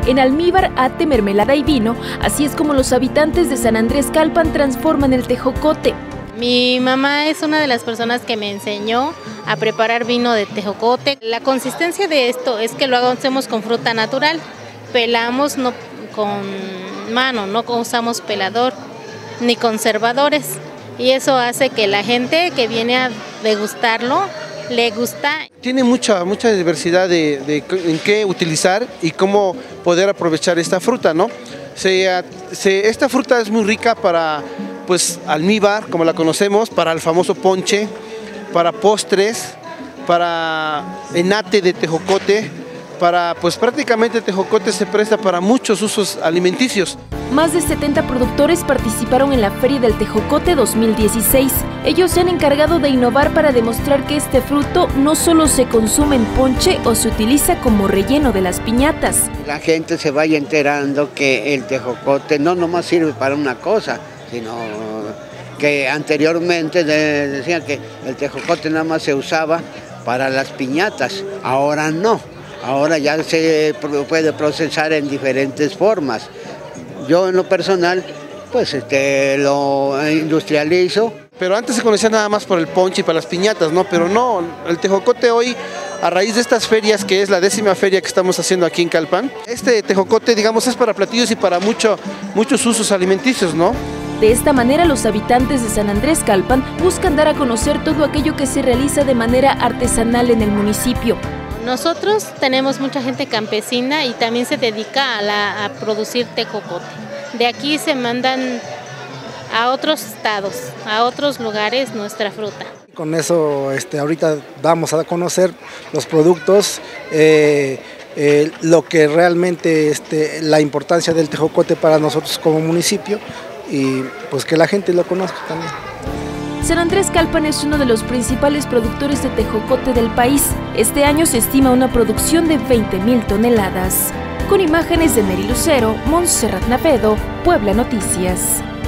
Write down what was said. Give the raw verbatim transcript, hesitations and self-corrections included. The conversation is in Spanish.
En almíbar, ate, mermelada y vino, así es como los habitantes de San Andrés Calpan transforman el tejocote. Mi mamá es una de las personas que me enseñó a preparar vino de tejocote. La consistencia de esto es que lo hacemos con fruta natural. Pelamos no con mano, no usamos pelador ni conservadores. Y eso hace que la gente que viene a degustarlo le gusta. Tiene mucha, mucha diversidad de, de en qué utilizar y cómo poder aprovechar esta fruta, ¿no? Se, se, esta fruta es muy rica para pues almíbar, como la conocemos, para el famoso ponche, para postres, para enate de tejocote, para pues prácticamente el tejocote se presta para muchos usos alimenticios. Más de setenta productores participaron en la Feria del Tejocote dos mil dieciséis. Ellos se han encargado de innovar para demostrar que este fruto no solo se consume en ponche o se utiliza como relleno de las piñatas. La gente se vaya enterando que el tejocote no nomás sirve para una cosa, sino que anteriormente decían que el tejocote nada más se usaba para las piñatas, ahora no, ahora ya se puede procesar en diferentes formas. Yo en lo personal, pues este, lo industrializo. Pero antes se conocía nada más por el ponche y para las piñatas, ¿no? Pero no, el tejocote hoy, a raíz de estas ferias, que es la décima feria que estamos haciendo aquí en Calpan, este tejocote, digamos, es para platillos y para mucho, muchos usos alimenticios, ¿no? De esta manera, los habitantes de San Andrés Calpan buscan dar a conocer todo aquello que se realiza de manera artesanal en el municipio. Nosotros tenemos mucha gente campesina y también se dedica a, la, a producir tejocote. De aquí se mandan a otros estados, a otros lugares nuestra fruta. Con eso este, ahorita vamos a conocer los productos, eh, eh, lo que realmente este, la importancia del tejocote para nosotros como municipio y pues que la gente lo conozca también. San Andrés Calpan es uno de los principales productores de tejocote del país. Este año se estima una producción de veinte mil toneladas. Con imágenes de Neri Lucero, Montserrat Navedo, Puebla Noticias.